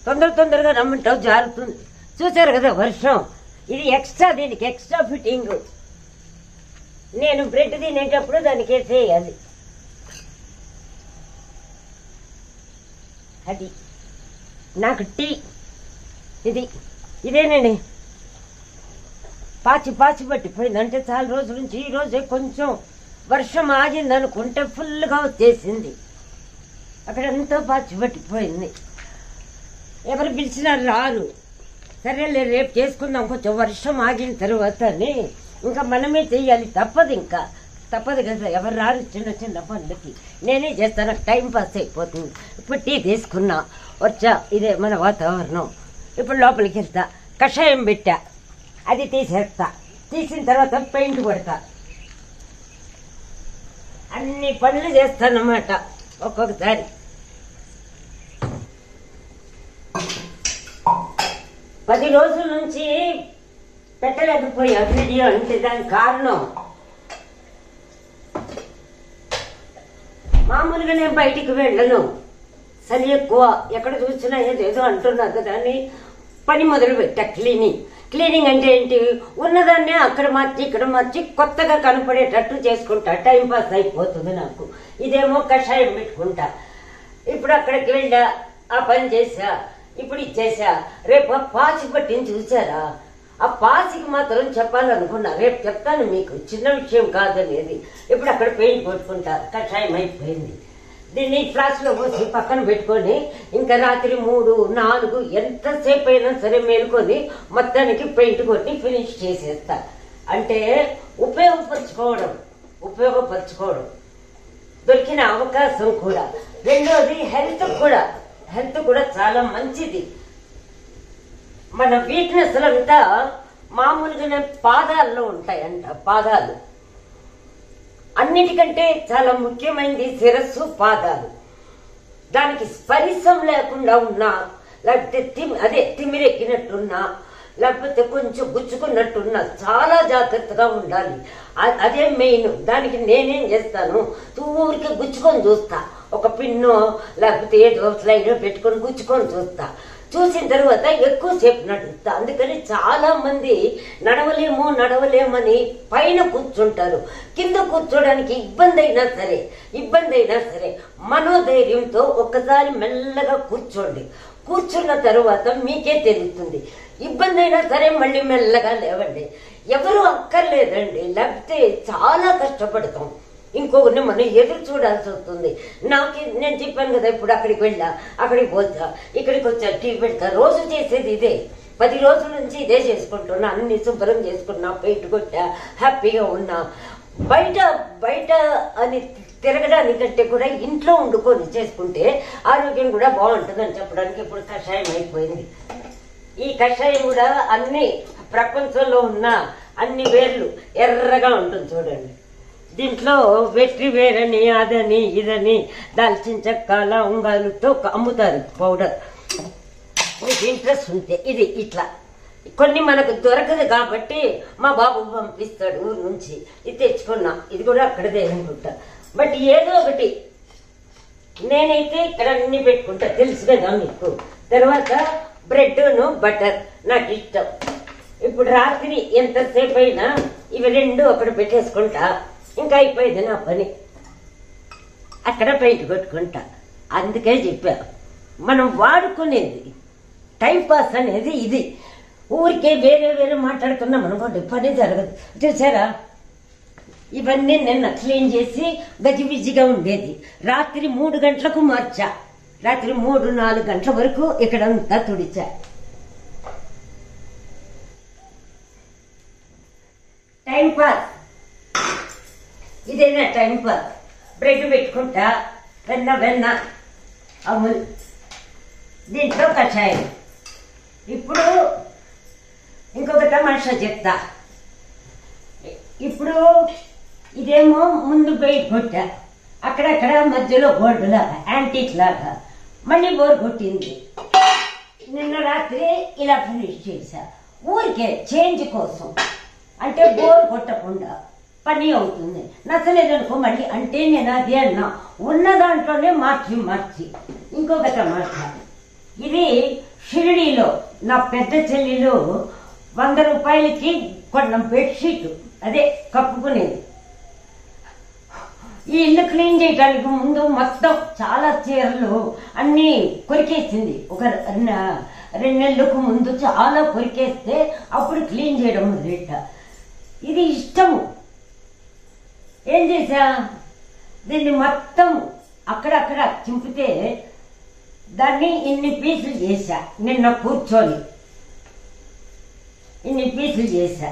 తొందరగా రమ్మంటావు జారుతుంది. చూసారు కదా వర్షం. ఇది ఎక్స్ట్రా, దీనికి ఎక్స్ట్రా ఫిట్టింగ్. నేను బ్రెడ్ తినేటప్పుడు దానికి వేసేయాలి. అది నాకు టీ. ఇదేనండి పాచి పట్టిపోయింది. అంటే చాలా రోజుల నుంచి ఈ రోజే కొంచెం వర్షం ఆగింది అనుకుంటే ఫుల్గా వచ్చేసింది. అక్కడంతా పాచి పట్టిపోయింది. ఎవరు పిలిచినా రారు. సరేలే రేపు చేసుకుందాం కొంచెం వర్షం ఆగిన తర్వాత అని. ఇంకా మనమే చెయ్యాలి, తప్పదు కదా. ఎవరు రారు చిన్న పనులకి. నేనే చేస్తాను, టైం పాస్ అయిపోతుంది. ఇప్పుడు టీ తీసుకున్నా, వచ్చా. ఇదే మన వాతావరణం. ఇప్పుడు లోపలికి వెళ్తా, కషాయం పెట్టా, అది తీసేస్తా. తీసిన తర్వాత పెయింట్ కొడతా. అన్ని పనులు చేస్తానన్నమాట ఒక్కొక్కసారి. 10 రోజుల నుంచి పెట్టలేకపోయా వీడియో. అంటే దానికి కారణం మామూలుగా నేను బయటికి వెళ్ళను, చలి ఎక్కువ. ఎక్కడ చూసినా ఏదో అంటున్నారు కదా అని పని మొదలు పెట్టా. క్లీనింగ్ అంటే ఏంటి? ఉన్నదాన్నే అక్కడ మార్చి ఇక్కడ మార్చి కొత్తగా కనపడేటట్టు చేసుకుంటా. టైం పాస్ అయిపోతుంది నాకు. ఇదేమో కషాయం పెట్టుకుంటా. ఇప్పుడు అక్కడికి వెళ్ళా, ఆ పని చేసా, ఇప్పుడు ఇచ్చేసా. రేపు పాచి పట్టింది చూసారా? ఆ పాచికి మాత్రం చెప్పాలనుకున్నా, రేపు చెప్తాను మీకు. చిన్న విషయం కాదనేది. ఇప్పుడు అక్కడ పెయింట్ కొట్టుకుంటా. కషాయం అయిపోయింది. దీన్ని ఫ్లాస్లో పోసి పక్కన పెట్టుకొని ఇంకా రాత్రి 3, 4 ఎంతసేపు అయినా సరే మేలుకొని మొత్తానికి పెయింట్ కొట్టి ఫినిష్ చేసేస్తా. అంటే ఉపయోగపరచుకోవడం దొరికిన అవకాశం కూడా. రెండోది హెల్త్ కూడా చాలా మంచిది. మన వీక్నెస్లంతా మామూలుగానే పాదాల్లో ఉంటాయంట. పాదాలు అన్నిటికంటే చాలా ముఖ్యమైనది శిరస్సు, పాదాలు. దానికి స్పరిశం లేకుండా ఉన్నా, లేకపోతే తిమిరెక్కినట్టున్నా, లేకపోతే కొంచెం గుచ్చుకున్నట్టున్నా చాలా జాగ్రత్తగా ఉండాలి. అదే మెయిన్. దానికి నేనేం చేస్తాను, ఊరికి గుచ్చుకొని చూస్తా. ఒక పిన్నో లేకపోతే ఏదో స్లైడో పెట్టుకొని గుచ్చుకొని చూస్తా. చూసిన తర్వాత ఎక్కువసేపు నడుస్తా. అందుకని చాలా మంది నడవలేమని పైన కూర్చుంటారు. కింద కూర్చోడానికి ఇబ్బంది అయినా సరే మనోధైర్యంతో ఒక్కసారి మెల్లగా కూర్చోండి. కూర్చున్న తర్వాత మీకే తెలుస్తుంది. ఇబ్బంది అయినా సరే మళ్ళీ మెల్లగా లేవండి. ఎవరు అక్కర్లేదండి, లేకపోతే చాలా కష్టపడతాం. ఇంకొకరిని మనం ఎదురు చూడాల్సి వస్తుంది. నేను చెప్పాను కదా, ఇప్పుడు అక్కడికి పోతా, ఇక్కడికి వచ్చా, టీ పెడతా. రోజు చేసేది ఇదే. 10 రోజుల నుంచి ఇదే చేసుకుంటున్నా. అన్ని శుభ్రం చేసుకున్నా, పెయింట్ కొట్టా, హ్యాపీగా ఉన్నా. బయట అని తిరగడానికంటే కూడా ఇంట్లో వండుకొని చేసుకుంటే ఆరోగ్యం కూడా బాగుంటుందని చెప్పడానికి ఇప్పుడు కషాయం అయిపోయింది. ఈ కషాయం కూడా అన్ని ప్రపంచంలో ఉన్న అన్ని వేర్లు ఎర్రగా ఉంటుంది చూడండి. దీంట్లో వెట్రి వేరని, అదని ఇదని, దాల్చిన చెక్క, లవంగాలతో అమ్ముతారు పౌడర్. మీకు ఇంట్రెస్ట్ ఉంటే ఇది ఇట్లా. కొన్ని మనకు దొరకదు కాబట్టి మా బాబు పంపిస్తాడు ఊరు నుంచి. ఇది తెచ్చుకున్నా. ఇది కూడా అక్కడదే అనుకుంటా. బట్ ఏదో ఒకటి నేనైతే ఇక్కడ అన్ని పెట్టుకుంటా, తెలుసు కదా మీకు. తర్వాత బ్రెడ్ను బటర్ నాకు ఇష్టం. ఇప్పుడు రాత్రి ఎంతసేపు అయినా ఇవి 2 అక్కడ పెట్టేసుకుంటా. ఇంకా అయిపోయింది నా పని. అక్కడ పెయింట్ కొట్టుకుంటా. అందుకే చెప్పా, మనం వాడుకునేది టైం పాస్ అనేది ఇది. ఊరికే వేరే మాట్లాడుతున్నాం అనుకోండి, పని జరగదు. చూసారా, ఇవన్నీ నిన్న క్లీన్ చేసి గజిబిజిగా ఉండేది. రాత్రి 3 గంటలకు మార్చా. రాత్రి 3, 4 గంటల వరకు ఇక్కడంతా తుడిచా. టైం పాస్ ఇదేనా టైం పాస్. బ్రెడ్ పెట్టుకుంటా, వెన్న అమూల్, దీంట్లో కషాయం. ఇప్పుడు ఇంకొక తమాషా చెప్తా. ఇప్పుడు ఇదేమో ముందు పెయింట్ కొట్టా, అక్కడక్కడ మధ్యలో గోల్డ్ లాగా, యాంటీక్ లాగా. మళ్ళీ బోర్ కొట్టింది. నిన్న రాత్రి ఇలా ఫినిష్ చేశా. ఊరికే చేంజ్ కోసం, అంటే బోర్ కొట్టకుండా పని అవుతుంది. నచ్చలేదనుకో మళ్ళీ. అంటే నేను అదే అన్నా, ఉన్న దాంట్లోనే మార్చి ఇంకొక తమాషా. ఇది షిరిడీలో నా పెద్ద చెల్లిలో 100 రూపాయలకి కొన్న బెడ్షీట్, అదే కప్పుకునేది. ఈ ఇల్లు క్లీన్ చేయడానికి ముందు మొత్తం చాలా చీరలు అన్ని కొరికేసింది. ఒక 2 నెలలకు ముందు చాలా కొరికేస్తే అప్పుడు క్లీన్ చేయడం మొదలెట్ట. ఇది ఇష్టము. ఏం చేసా, దీన్ని మొత్తం అక్కడక్కడ చింపితే దాన్ని ఇన్ని పీసులు చేశా. నిన్న కూర్చొని ఇన్ని పీసులు చేశా,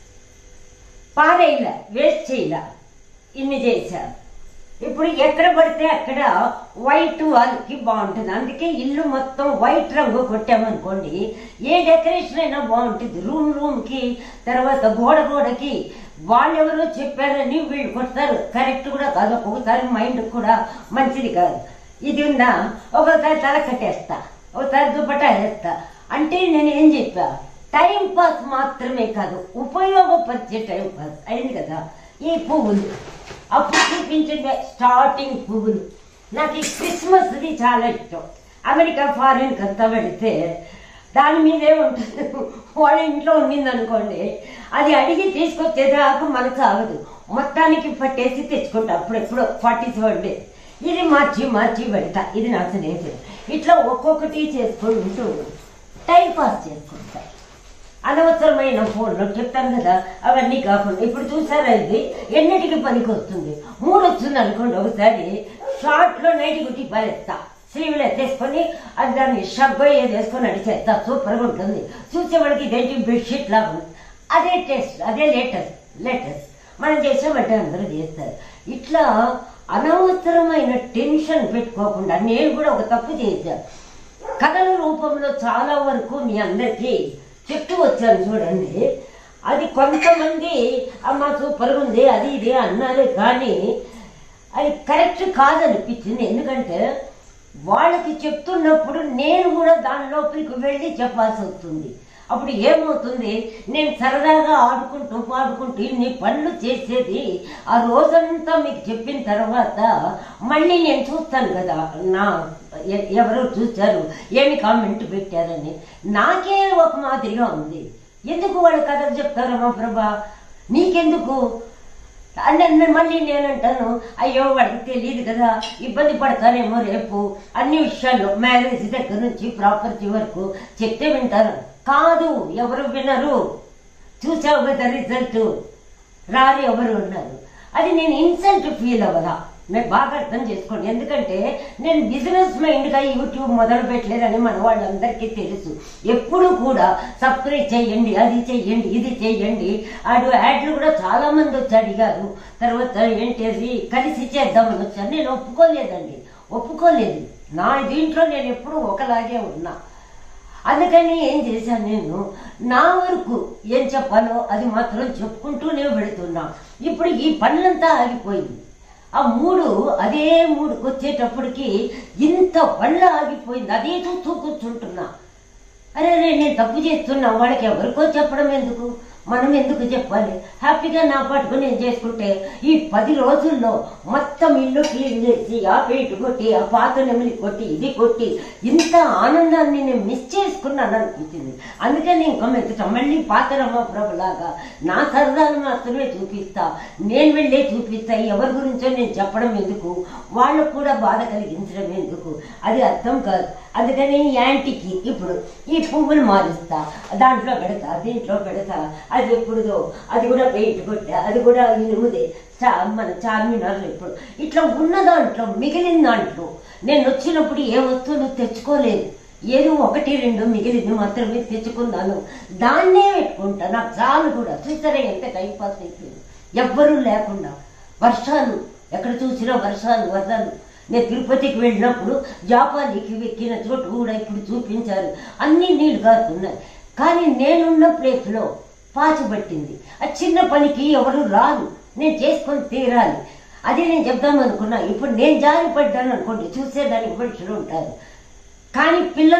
పారేయలా, వేస్ట్ చేయలా, ఇన్ని చేశా. ఇప్పుడు ఎక్కడ పడితే అక్కడ వైట్ వాళ్ళకి బాగుంటుంది. అందుకే ఇల్లు మొత్తం వైట్ రంగు కొట్టామనుకోండి, ఏ డెకరేషన్ అయినా బాగుంటుంది. రూమ్కి, తర్వాత గోడకి వాళ్ళెవరో చెప్పారని వీళ్ళు కొడతారు. కరెక్ట్ కూడా కాదు, ఒక్కొక్కసారి మైండ్ కూడా మంచిది కాదు. ఇది ఉందా, ఒకసారి తల కట్టేస్తా, ఒకసారి దుపట్టా వేస్తా. అంటే నేను ఏం చెప్పా, టైం పాస్ మాత్రమే కాదు, ఉపయోగపరిచే టైం పాస్ అయింది కదా. ఈ పువ్వులు అప్పుడు చూపించే స్టార్టింగ్ పువ్వులు నాకు ఈ క్రిస్మస్ది చాలా ఇష్టం. అమెరికా ఫారిన్కి అంతా పెడితే దాని మీదే ఉంటుంది. వాళ్ళ ఇంట్లో ఉండింది అనుకోండి, అది అడిగి తీసుకొచ్చేదాకా మనకు ఆగదు. మొత్తానికి పట్టేసి తెచ్చుకుంటా. అప్పుడెప్పుడు 47 days. ఇది మార్చి పెడతా. ఇది నా స్నేహితుడు. ఇట్లా ఒక్కొక్కటి చేసుకుంటూ టైం పాస్ చేసుకుంటా. అనవసరమైన ఫోన్లో చెప్తాను కదా, అవన్నీ కాకుండా ఇప్పుడు చూసారా, ఇది ఎన్నిటికి పనికి వస్తుంది. 3 వచ్చింది అనుకోండి, ఒకసారి షార్ట్లో నైట్ గుట్టి పారేస్తా, స్లీవ్లు ఎత్తేసుకొని అది దాన్ని షబ్బో ఏది వేసుకొని అడిచేస్తా. సూపర్గా ఉంటుంది. చూసేవాడికి ఇదేంటి బెడ్షీట్ లాగా ఉంది. అదే టేస్ట్, అదే లేటెస్ట్ మనం చేసామంటే అందరూ చేస్తారు. ఇట్లా అనవసరమైన టెన్షన్ పెట్టుకోకుండా నేను కూడా ఒక తప్పు చేశాను. కథల రూపంలో చాలా వరకు మీ అందరికీ చెప్తూ వచ్చాను చూడండి. అది కొంతమంది అమ్మ సూపర్గా ఉంది అది ఇది అన్నారు, కానీ అది కరెక్ట్ కాదనిపించింది. ఎందుకంటే వాళ్ళకి చెప్తున్నప్పుడు నేను కూడా దాని లోపలికి వెళ్ళి చెప్పాల్సి వస్తుంది. అప్పుడు ఏమవుతుంది, నేను సరదాగా ఆడుకుంటూ పాడుకుంటూ ఇన్ని పనులు చేసేది ఆ రోజంతా మీకు చెప్పిన తర్వాత మళ్ళీ నేను చూస్తాను కదా, ఎవరో చూశారు, ఏమి కామెంట్ పెట్టారని. నాకే ఒక మాదిరిగా ఉంది. ఎందుకు వాళ్ళు కథలు చెప్తారమ్మా ప్రభా, నీకెందుకు అంటే మళ్ళీ నేనంటాను, అయ్యో వాడికి తెలియదు కదా, ఇబ్బంది పడతానేమో రేపు. అన్ని విషయాల్లో మ్యారేజ్ దగ్గర నుంచి ప్రాపర్టీ వరకు చెప్తే వింటారు. కాదు, ఎవరు వినరు. చూసావు కదా రిజల్ట్, రారు ఎవరు ఉన్నారు. అది నేను ఇన్సల్ట్ ఫీల్ అవ్వదా, నేను బాగా అర్థం చేసుకోండి. ఎందుకంటే నేను బిజినెస్ మైండ్గా యూట్యూబ్ మొదలు పెట్టలేదని మన వాళ్ళందరికీ తెలుసు. ఎప్పుడు కూడా సబ్స్క్రైబ్ చేయండి, అది చెయ్యండి, ఇది చెయ్యండి. యాడ్లు కూడా చాలా మంది వచ్చి అడిగారు. తర్వాత ఏంటి కలిసి చేద్దామని వచ్చాను. నేను ఒప్పుకోలేదు. నా దీంట్లో నేను ఎప్పుడు ఒకలాగే ఉన్నా. అందుకని ఏం చేశాను, నేను నా వరకు ఏం చెప్పాలో అది మాత్రం చెప్పుకుంటూనే పెడుతున్నా. ఇప్పుడు ఈ పనులంతా ఆగిపోయింది. ఆ అదే మూడుకి వచ్చేటప్పటికి ఇంత పనులు ఆగిపోయింది. అదే చూస్తూ కూర్చుంటున్నా. అరే నేను తప్పు చేస్తున్నా, వాళ్ళకి ఎవరికో చెప్పడం ఎందుకు, మనం ఎందుకు చెప్పాలి? హ్యాపీగా నా పాటుకు నేను చేసుకుంటే ఈ 10 రోజుల్లో మొత్తం ఇల్లు క్లీన్ చేసి, ఆ పెయింట్ కొట్టి, ఆ పాత నెమిలి కొట్టి, ఇది కొట్టి, ఇంత ఆనందాన్ని నేను మిస్ చేసుకున్నాను అనిపించింది. అందుకని ఇంకా మెచ్చట మళ్ళీ పాత రమాప్రభులాగా నా సరదాను మాత్రమే చూపిస్తా, నేను వెళ్ళే చూపిస్తా. ఎవరి గురించో నేను చెప్పడం ఎందుకు, వాళ్ళకు కూడా బాధ కలిగించడం ఎందుకు, అది అర్థం కాదు. అందుకని యాంటీకి ఇప్పుడు ఈ పువ్వులు మారుస్తా, దాంట్లో పెడతా, దీంట్లో పెడతా. అది ఎప్పుడుదో అది కూడా పెయింట్ కొట్టా, అది కూడా ఇనుముదే, మన చార్మినార్లో. ఇప్పుడు ఇట్లా ఉన్న దాంట్లో మిగిలిన దాంట్లో నేను వచ్చినప్పుడు ఏ వస్తువులు తెచ్చుకోలేదు. ఏదో 1-2 మిగిలింది మాత్రమే తెచ్చుకున్నాను. దాన్నే పెట్టుకుంటా, నాకు చాలు కూడా. చూసారా ఎంత టైంపాస్ అయిపోయింది, ఎవ్వరూ లేకుండా. వర్షాలు, ఎక్కడ చూసినా వర్షాలు, వరదలు. నేను తిరుపతికి వెళ్ళినప్పుడు జాపానికి ఎక్కిన చోటు కూడా ఇప్పుడు చూపించారు, అన్ని నీళ్లు కాస్తున్నాయి. కానీ నేనున్న ప్లేస్లో పాచి పట్టింది. ఆ చిన్న పనికి ఎవరు రాదు, నేను చేసుకొని తీరాలి. అది నేను చెప్దామనుకున్నా. ఇప్పుడు నేను జారి పడ్డాను అనుకోండి, చూసేదానికి మనుషులు ఉంటారు. కానీ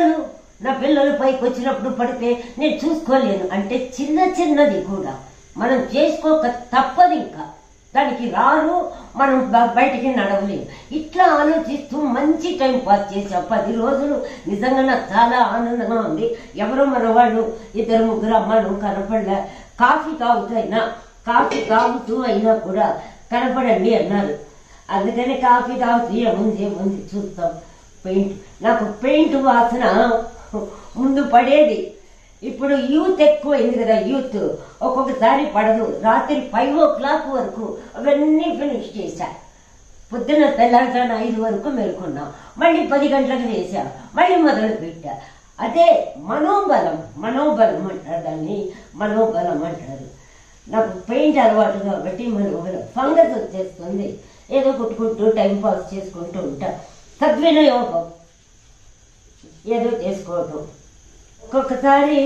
నా పిల్లలు పైకి వచ్చినప్పుడు పడితే నేను చూసుకోలేను. అంటే చిన్నది కూడా మనం చేసుకోక తప్పదు. ఇంకా దానికి రారు, మనం బయటికి నడవలేము. ఇట్లా ఆలోచిస్తూ మంచి టైం పాస్ చేసా 10 రోజులు. నిజంగా నాకు చాలా ఆనందంగా ఉంది. ఎవరో మన వాళ్ళు 2-3 అమ్మాయిలు కనపడలే. కాఫీ తాగుతూ అయినా కూడా కనపడండి అన్నారు. అందుకని కాఫీ తాగుతూ ఏముంది చూస్తాం. నాకు పెయింట్ వాసన ముందు పడేది. ఇప్పుడు యూత్ ఎక్కువైంది కదా, యూత్ ఒక్కొక్కసారి పడదు. రాత్రి 5 o'clock వరకు అవన్నీ ఫినిష్ చేశా. పొద్దున తెల్లారుజామున 5 వరకు మేల్కొన్నాం. మళ్ళీ 10 గంటలకు చేశా, మళ్ళీ మొదలు పెట్టా. అదే మనోబలం అంటారు దాన్ని, మనోబలం అంటారు. నాకు పెయింట్ అలవాటు కాబట్టి మనోబలం. ఫంగస్ వచ్చేస్తుంది, ఏదో కొట్టుకుంటూ టైం పాస్ చేసుకుంటూ ఉంటా. సద్వినియోగం ఏదో చేసుకోవటం. ఒక్కొక్కసారి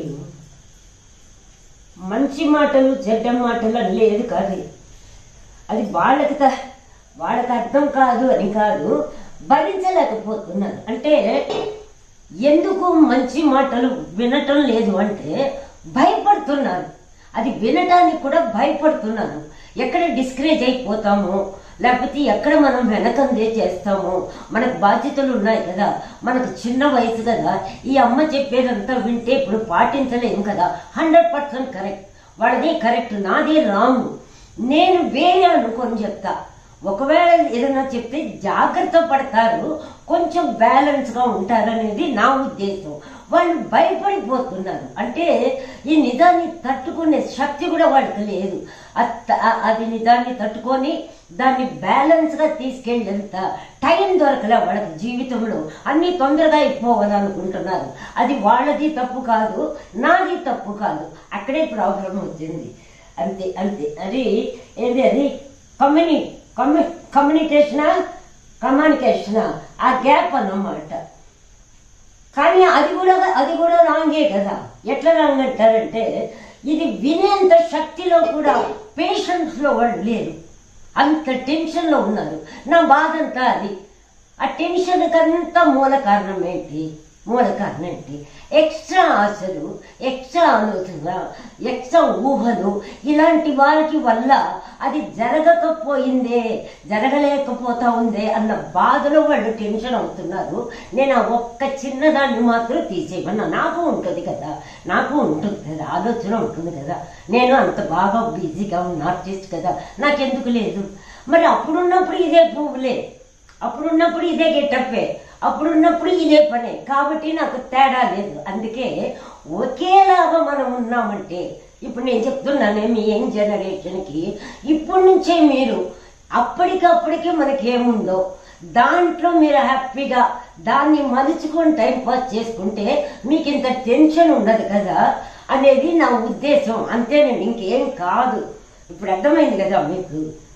మంచి మాటలు చెడ్డ మాటలు అని లేదు కాదు, అది వాళ్ళకి అర్థం కాదు అని కాదు, భరించలేకపోతున్నారు. అంటే ఎందుకు మంచి మాటలు వినటం లేదు అంటే భయపడుతున్నారు. అది వినటానికి కూడా భయపడుతున్నారు. ఎక్కడ డిస్కరేజ్ అయిపోతాము, లేకపోతే ఎక్కడ మనం వెనకందే చేస్తాము. మనకు బాధ్యతలు ఉన్నాయి కదా, మనకు చిన్న వయసు కదా. ఈ అమ్మ చెప్పేదంతా వింటే ఇప్పుడు పాటించలేము కదా. 100% కరెక్ట్, వాళ్ళది కరెక్ట్, నాది రాంగ్. నేను వేరే అనుకొని చెప్తా. ఒకవేళ ఏదైనా చెప్తే జాగ్రత్త పడతారు, కొంచెం బ్యాలెన్స్గా ఉంటారనేది నా ఉద్దేశం. వాళ్ళు భయపడిపోతున్నారు. అంటే ఈ నిజాన్ని తట్టుకునే శక్తి కూడా వాళ్ళకి లేదు. అది నిజాన్ని తట్టుకొని దాన్ని బ్యాలెన్స్గా తీసుకెళ్ళేంత టైం దొరకలే వాళ్ళకి జీవితంలో. అన్నీ తొందరగా అయిపోవాలనుకుంటున్నారు. అది వాళ్ళది తప్పు కాదు, నాది తప్పు కాదు. అక్కడే ప్రాబ్లం వచ్చింది. అంతే. అది ఏంటి, అది కమ్యూనికేషనా ఆ గ్యాప్ అన్నమాట. కానీ అది కూడా రాంగే కదా. ఎట్లా రాంగ్ అంటారంటే, ఇది వినేంత శక్తిలో కూడా పేషెన్స్ లో వాళ్ళు లేరు. అంత టెన్షన్ లో ఉన్నారు. నా బాధ అంతా అది. ఆ టెన్షన్ కంతా మూల కారణం ఏంటి? ఎక్స్ట్రా ఆశలు, ఎక్స్ట్రా ఆలోచన, ఎక్స్ట్రా ఊహలు, ఇలాంటి వారికి వల్ల అది జరగలేకపోతా ఉందే అన్న బాధలో వాళ్ళు టెన్షన్ అవుతున్నారు. నేను ఆ ఒక్క చిన్నదాన్ని మాత్రం తీసేయమన్నా. నాకు ఉంటుంది కదా, ఆలోచన ఉంటుంది కదా. నేను అంత బాగా బిజీగా ఉన్న ఆర్టిస్ట్ కదా, నాకెందుకు లేదు? మరి అప్పుడున్నప్పుడు ఇదే పువ్వులే, అప్పుడున్నప్పుడు ఇదే గెటప్పే, అప్పుడున్నప్పుడు ఇదే పనే. కాబట్టి నాకు తేడా లేదు. అందుకే ఒకేలాగా మనం ఉన్నామంటే, ఇప్పుడు నేను చెప్తున్నానే మీ యంగ్ జనరేషన్కి, ఇప్పటి నుంచే మీరు అప్పటికప్పటికే మనకేముందో దాంట్లో మీరు హ్యాపీగా దాన్ని మలుచుకొని టైం పాస్ చేసుకుంటే మీకు ఇంత టెన్షన్ ఉండదు కదా అనేది నా ఉద్దేశం. అంతేనండి, ఇంకేం కాదు. ఇప్పుడు అర్థమైంది కదా మీకు.